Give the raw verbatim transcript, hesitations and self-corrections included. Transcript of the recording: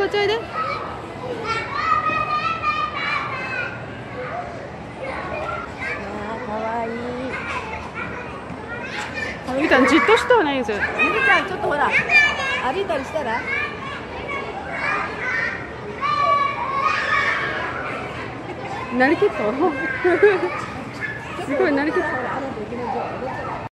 っちおいで。ゆりちゃんじっとしてはないんですよ。 ゆりちゃんちょっとほら歩いたりしたら。 なりきった。すごいなりきった。